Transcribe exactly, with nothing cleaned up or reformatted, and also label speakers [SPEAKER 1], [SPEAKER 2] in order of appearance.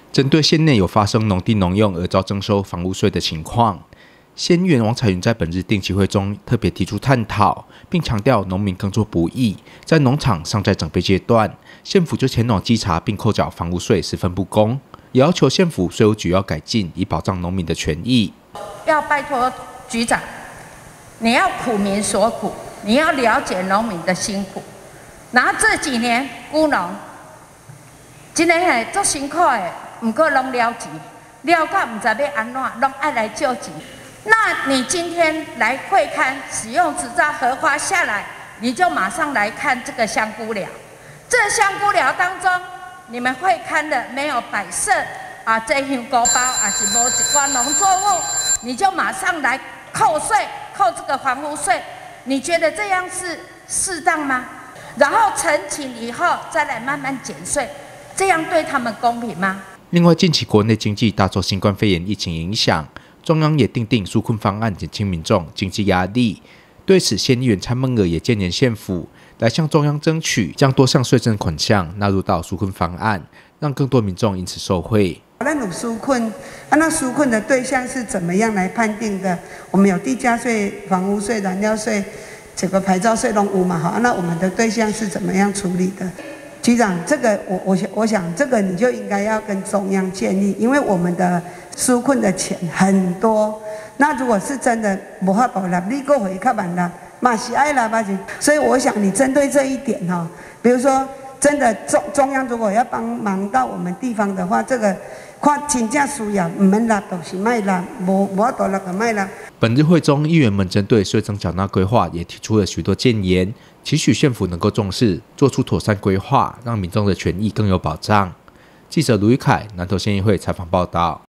[SPEAKER 1] 针对县内有发生农地农用而遭征收房屋税的情况，县议员王彩云在本日定期会中特别提出探讨，并强调农民耕作不易，在农场尚在整备阶段，县府就前往稽查并扣缴房屋税十分不公，也要求县府税务局要改进，以保障农民的权益。
[SPEAKER 2] 要拜托局长，你要苦民所苦，你要了解农民的辛苦。然后这几年孤农，真的嘿足辛苦的。 不过拢了钱，了到唔知要安怎，拢爱来救济。那你今天来会勘使用执照核发下来，你就马上来看这个香菇寮。这香菇寮当中，你们会勘的没有摆设啊，这香菇包啊是无一寡农作物，你就马上来扣税，扣这个房屋税。你觉得这样是适当吗？然后澄清以后再来慢慢减税，这样对他们公平吗？
[SPEAKER 1] 另外，近期国内经济大受新冠肺炎疫情影响，中央也订定纾困方案，减轻民众经济压力。对此，县议员蔡孟娥也建言县府来向中央争取，将多项税政款项纳入到纾困方案，让更多民众因此受惠。
[SPEAKER 3] 咱有纾困，啊，那纾困的对象是怎么样来判定的？我们有地价税、房屋税、燃料税，这个牌照税拢有嘛？好，那我们的对象是怎么样处理的？ 局长，这个我我想我想这个你就应该要跟中央建议，因为我们的纾困的钱很多，那如果是真的无法度纳，你个回较慢啦，嘛是爱纳嘛是，所以我想你针对这一点哈，比如说真的中中央如果要帮忙到我们地方的话，这个看真正需要，唔免纳就是卖纳，无无法度纳就卖纳。
[SPEAKER 1] 本日会中，议员们针对税征缴纳规划也提出了许多建言。 期许县府能够重视，做出妥善规划，让民众的权益更有保障。记者卢宇凯，南投县议会采访报道。